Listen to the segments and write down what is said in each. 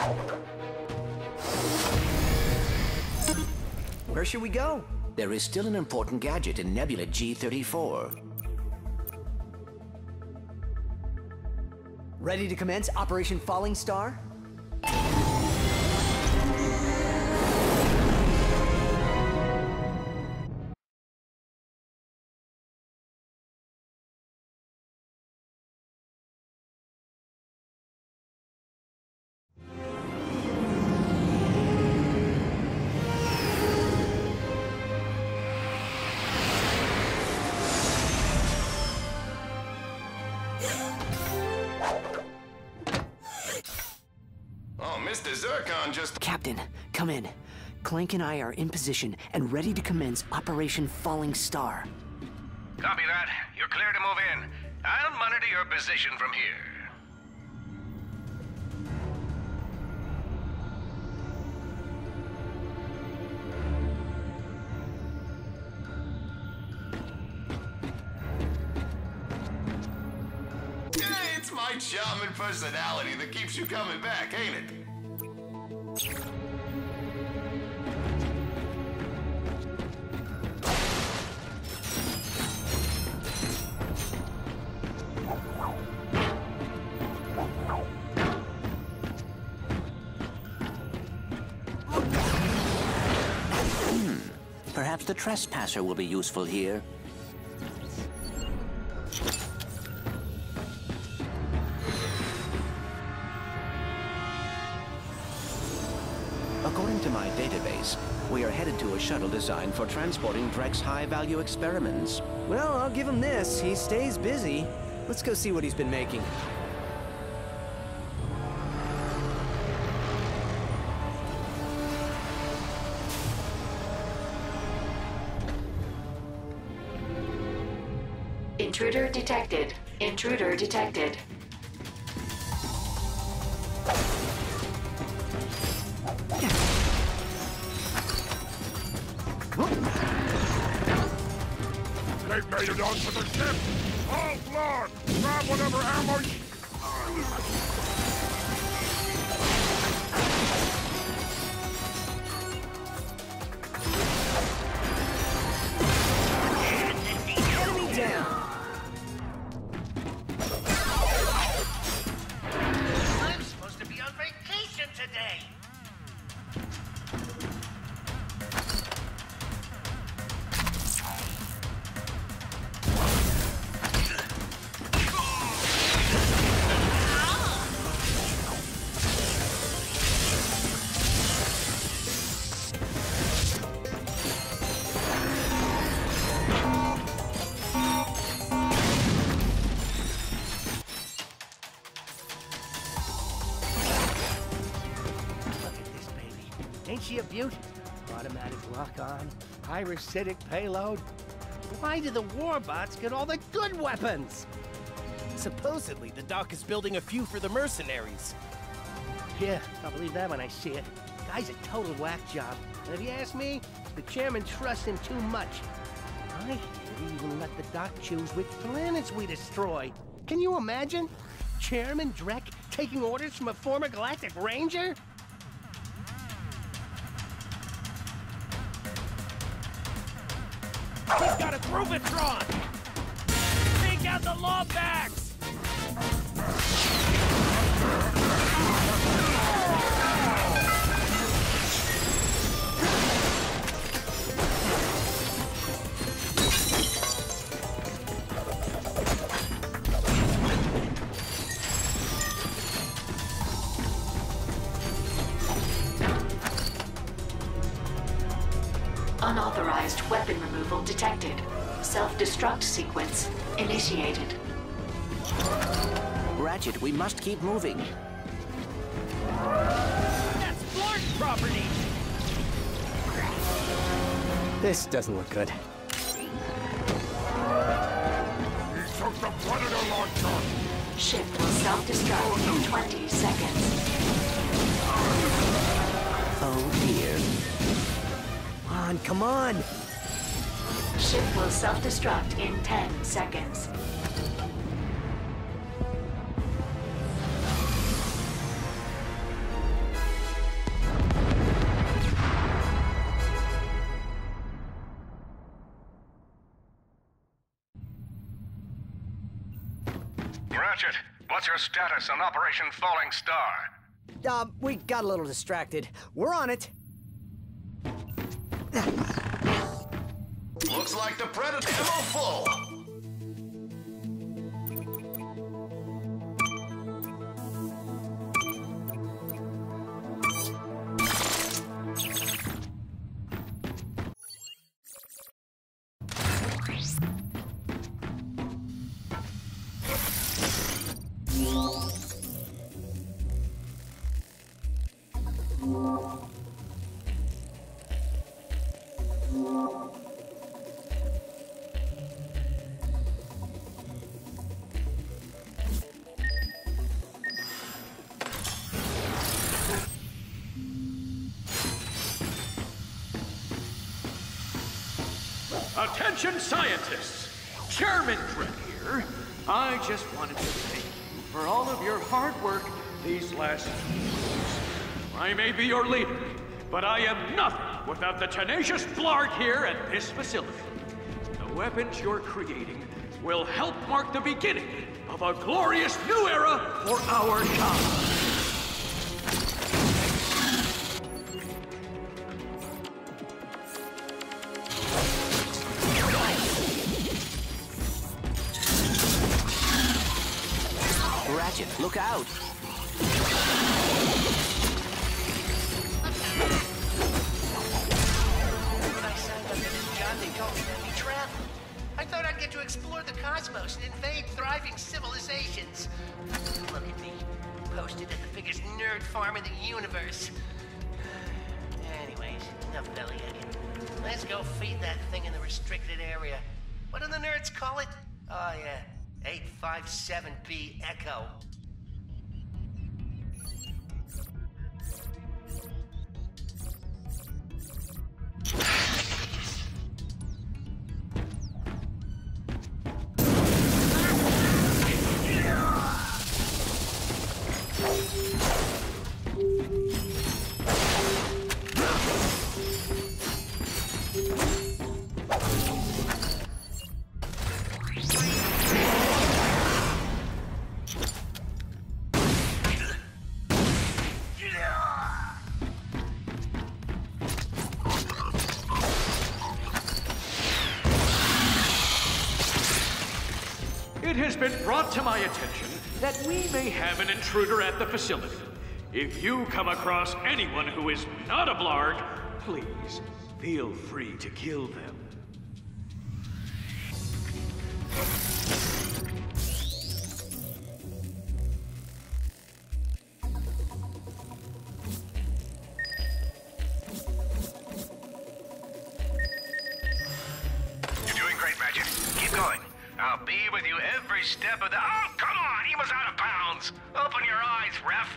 Where should we go? There is still an important gadget in Nebula G34. Ready to commence Operation Falling Star? Captain, come in. Clank and I are in position and ready to commence Operation Falling Star. Copy that. You're clear to move in. I'll monitor your position from here. Hey, it's my charming personality that keeps you coming back, ain't it? Perhaps the trespasser will be useful here. According to my database, we are headed to a shuttle designed for transporting Drek's high-value experiments. Well, I'll give him this. He stays busy. Let's go see what he's been making. Intruder detected. Intruder detected. They've made it onto the ship! All floor! Grab whatever ammo you... Enemy down! I'm supposed to be on vacation today. Ain't she a beaut? Automatic lock-on, Irish-Citic payload. Why do the warbots get all the good weapons? Supposedly, the doc is building a few for the mercenaries. Yeah, I'll believe that when I see it. Guy's a total whack job. And if you ask me, the chairman trusts him too much. I hear he even let the doc choose which planets we destroy. Can you imagine? Chairman Drek taking orders from a former Galactic Ranger? He's got a Thruvatron! Take out the Lombax! Unauthorized weapon removal detected. Self-destruct sequence initiated. Ratchet, we must keep moving. That's Flark's property! This doesn't look good. He took the Predator launcher! Ship will self-destruct in 20 seconds. Oh dear. Come on! Ship will self-destruct in 10 seconds. Ratchet, what's your status on Operation Falling Star? We got a little distracted. We're on it. Looks like the Predator ammo full. Attention scientists! Chairman Drake here. I just wanted to thank you for all of your hard work these last few months. I may be your leader, but I am nothing without the tenacious Blarg here at this facility. The weapons you're creating will help mark the beginning of a glorious new era for our job. Ratchet, look out! When I signed up for this job, they told me to be travel. I thought I'd get to explore the cosmos and invade thriving civilizations. Look at me, posted at the biggest nerd farm in the universe. Anyways, enough belly aching. Let's go feed that thing in the restricted area. What do the nerds call it? Oh yeah, 857B Echo. It has been brought to my attention that we may have an intruder at the facility. If you come across anyone who is not a Blarg, please feel free to kill them. You're doing great, Ratchet. Keep going. I'll be with you every step of the... Oh, come on! He was out of bounds! Open your eyes, ref!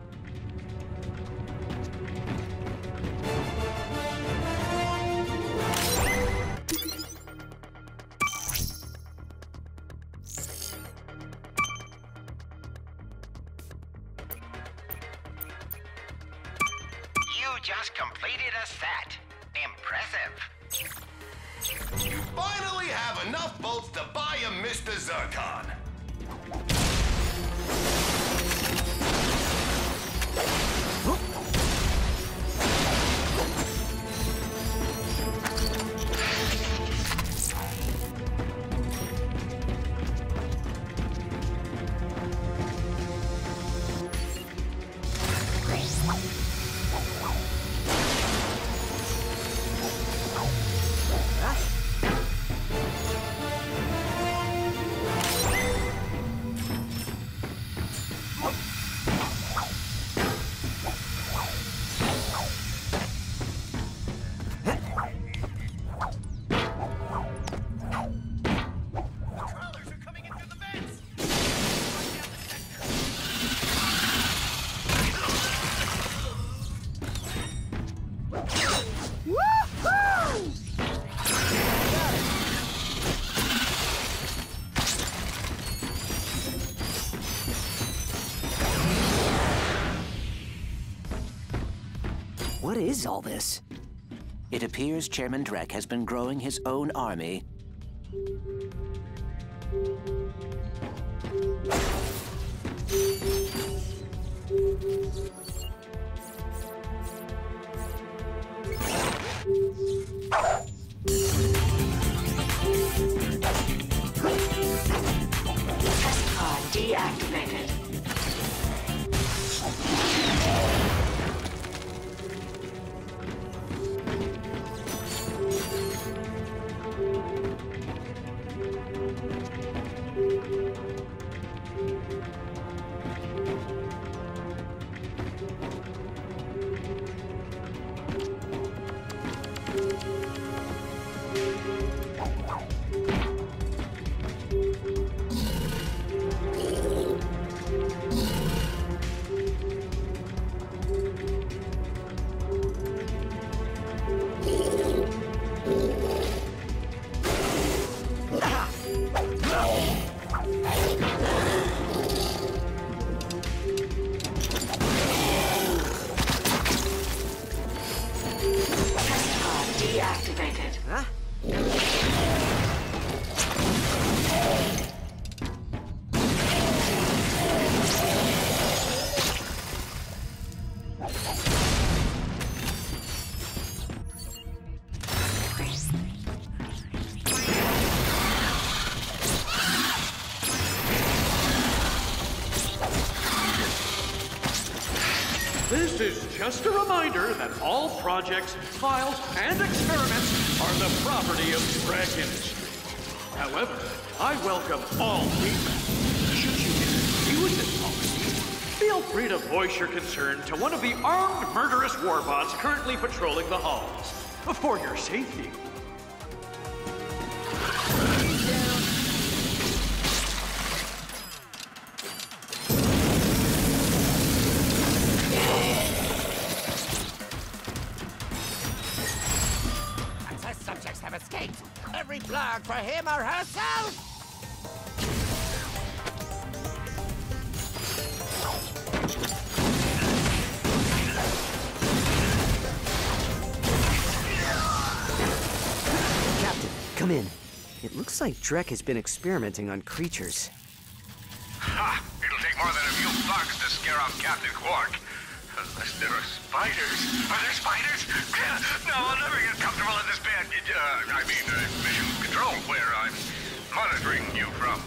You just completed a set. Impressive. You finally have enough bolts to buy a Mr. Zircon. What is all this? It appears Chairman Drek has been growing his own army. deactivated. Deactivated. Huh? This is just a reminder that all projects, files, and experiments are the property of Drek Industries. However, I welcome all feedback. Should you disagree with this policy, feel free to voice your concern to one of the armed murderous warbots currently patrolling the halls. For your safety. Test subjects have escaped. Every blog for him or herself. Captain, come in. It looks like Drek has been experimenting on creatures. Ha! It'll take more than a few bugs to scare off Captain Quark. Unless there are spiders. Are there spiders? No, I'll never get comfortable in this bed. Mission control, where I'm monitoring you from.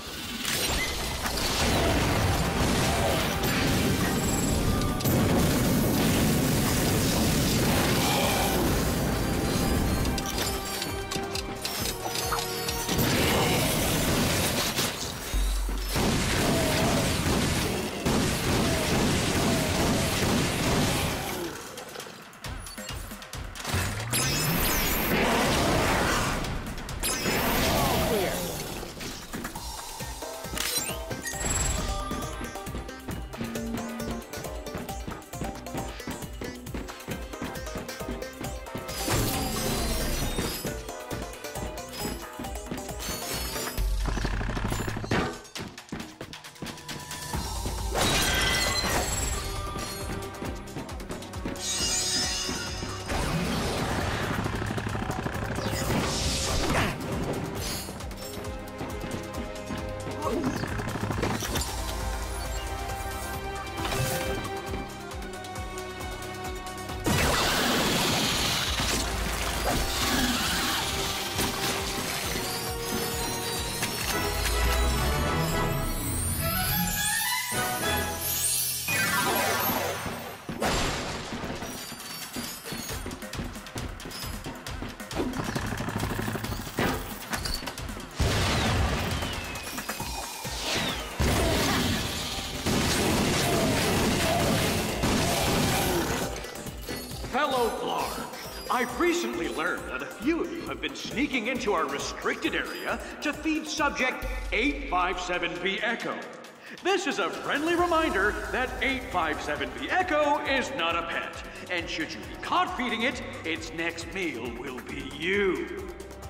Fellow Blarg, I've recently learned that a few of you have been sneaking into our restricted area to feed subject 857B Echo. This is a friendly reminder that 857B Echo is not a pet, and should you be caught feeding it, its next meal will be you.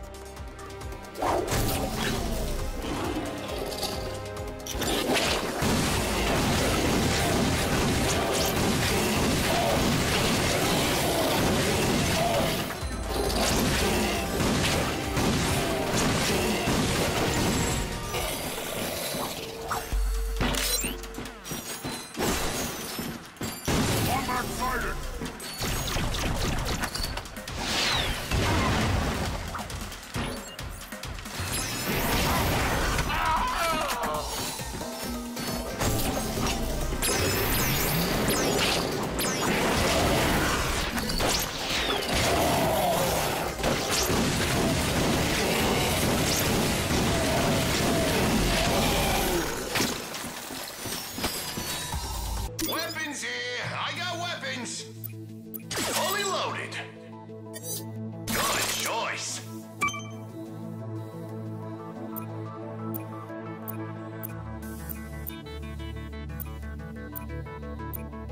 Lombax sighted!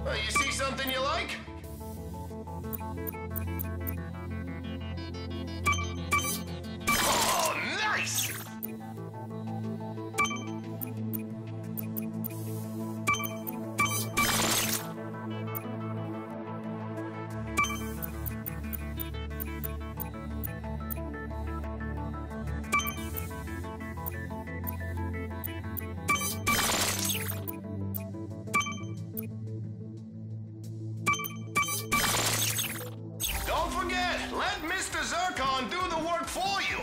You see something you like? Oh, nice! Don't forget, let Mr. Zircon do the work for you.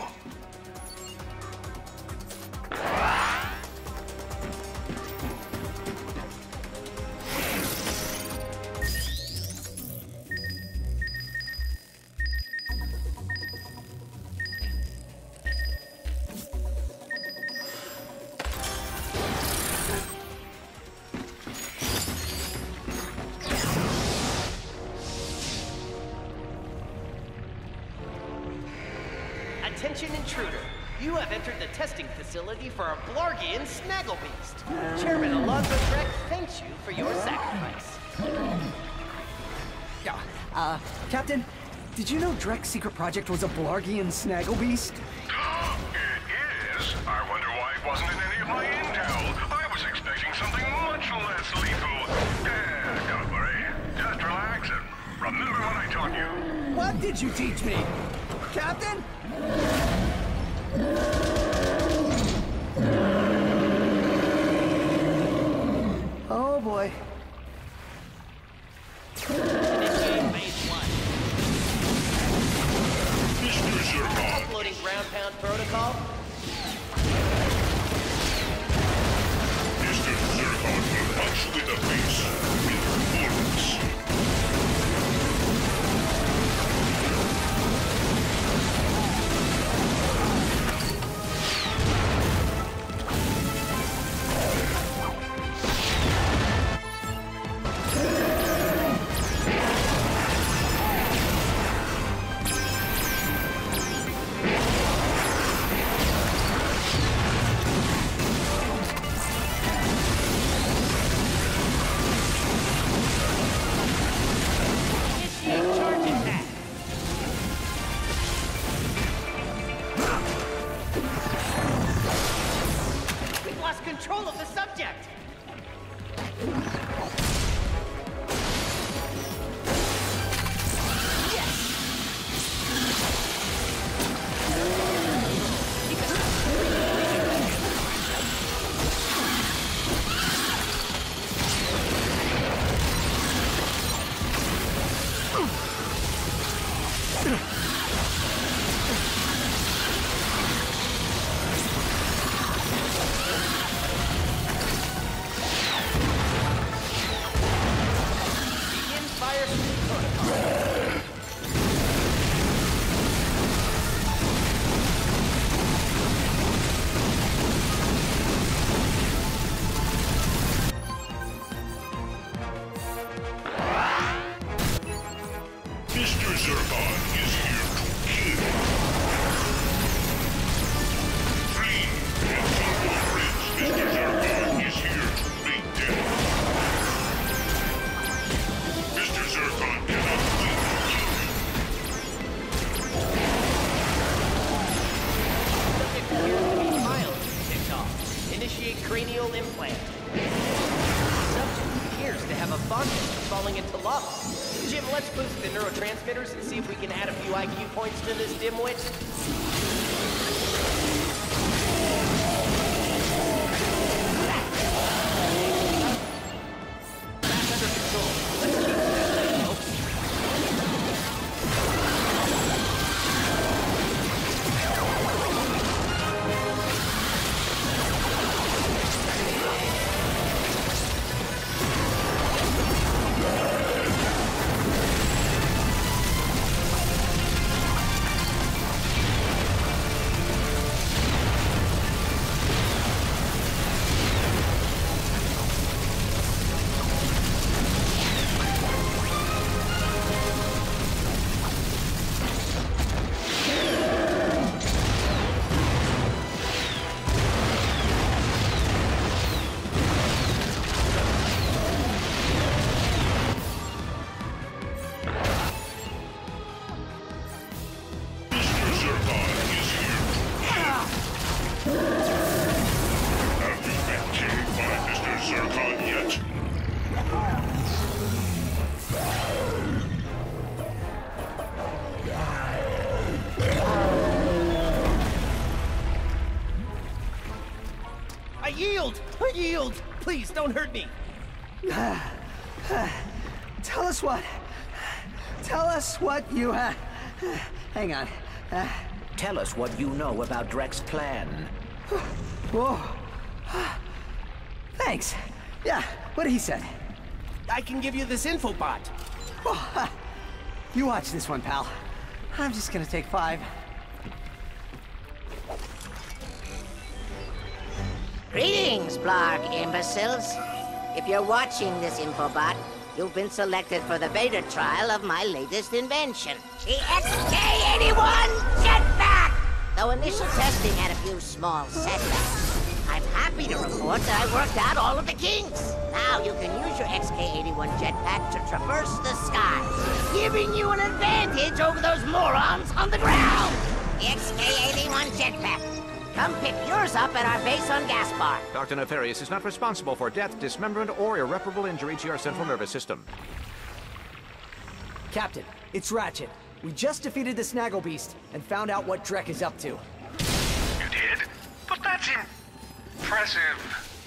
Attention intruder. You have entered the testing facility for a Blargian Snagglebeast. Chairman Alonzo Drek thanks you for your sacrifice. Captain, did you know Drek's secret project was a Blargian Snagglebeast? It is? I wonder why it wasn't in any of my intel. I was expecting something much less lethal. Don't worry. Just relax and remember what I taught you. What did you teach me? Captain? Oh boy. Initiate phase 1. Mr. Zircon. Uploading ground pound protocol. Mr. Zircon will punch you in the face with bullets. Control of the subject! cranial implant. Subject appears to have a fondness for falling into lava. Jim, let's boost the neurotransmitters and see if we can add a few IQ points to this dimwit. Back under control. Let's keep that folks. Please, don't hurt me. Tell us what you hang on. Tell us what you know about Drek's plan. Whoa. Thanks. Yeah, what he said. I can give you this infobot. You watch this one, pal. I'm just gonna take 5. Greetings, Blarg imbeciles. If you're watching this infobot, you've been selected for the beta trial of my latest invention, the XK81 jetpack! Though initial testing had a few small setbacks, I'm happy to report that I worked out all of the kinks. Now you can use your XK81 jetpack to traverse the skies, giving you an advantage over those morons on the ground. The XK81 jetpack. Come pick yours up at our base on Gaspar. Dr. Nefarious is not responsible for death, dismemberment, or irreparable injury to your central nervous system. Captain, it's Ratchet. We just defeated the Snaggle Beast and found out what Drek is up to. You did? But that's impressive.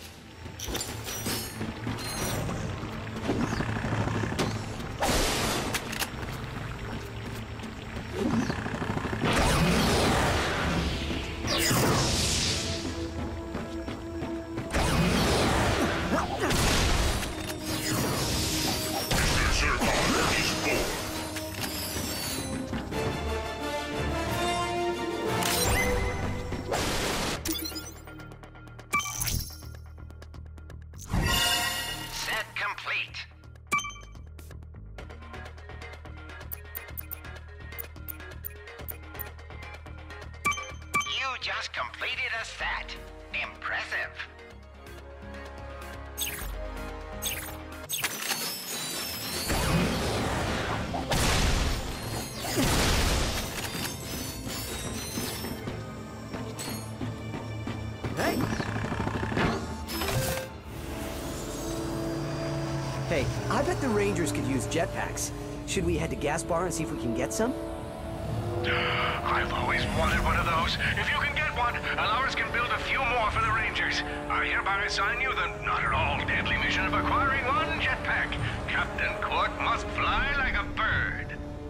Just completed a set. Impressive. Hey, I bet the Rangers could use jetpacks. Should we head to Gaspar and see if we can get some? I've always wanted one of those. If you can get one, ours can build a few more for the Rangers. I hereby assign you the not at all deadly mission of acquiring one jetpack. Captain Quark must fly like a bird.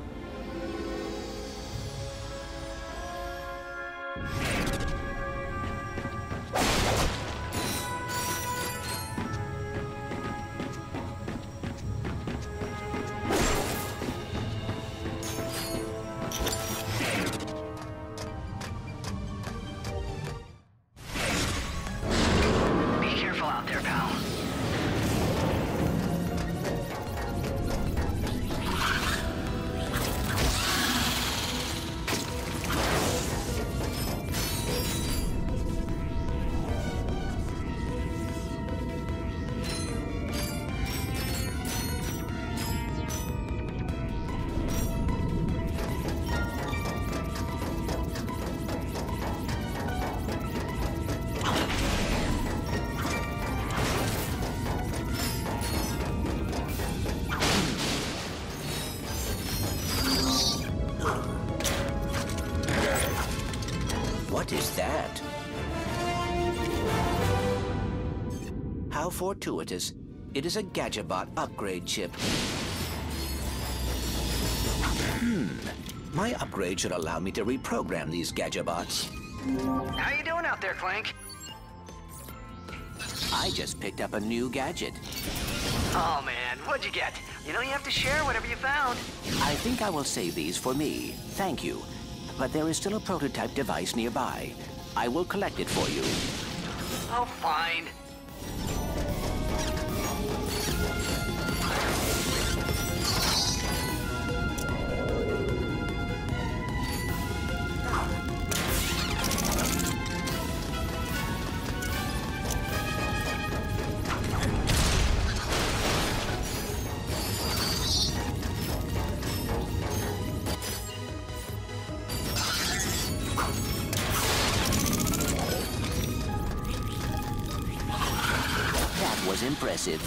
What is that? How fortuitous. It is a Gadgetbot upgrade chip. My upgrade should allow me to reprogram these Gadgetbots. How you doing out there, Clank? I just picked up a new gadget. Oh man, what'd you get? You know you have to share whatever you found. I think I will save these for me. Thank you. But there is still a prototype device nearby. I will collect it for you. Oh, fine. Was impressive.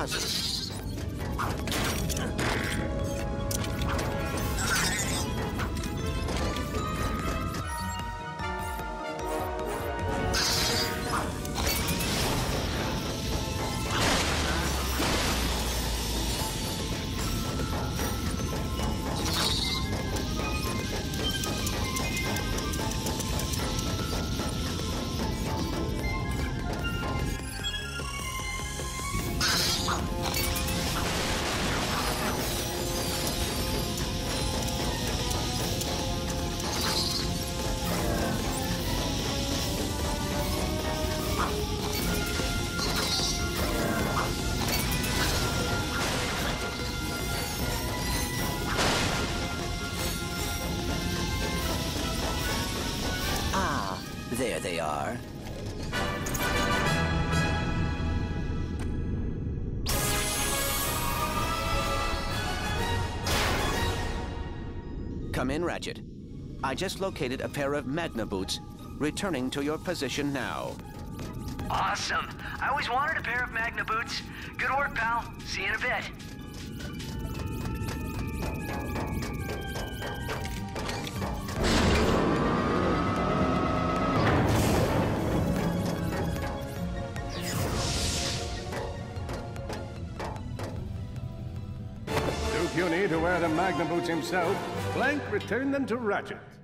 puzzle. There they are. Come in, Ratchet. I just located a pair of Magna boots. Returning to your position now. Awesome. I always wanted a pair of Magna boots. Good work, pal. See you in a bit. Too puny to wear the Magna boots himself, Clank returned them to Ratchet.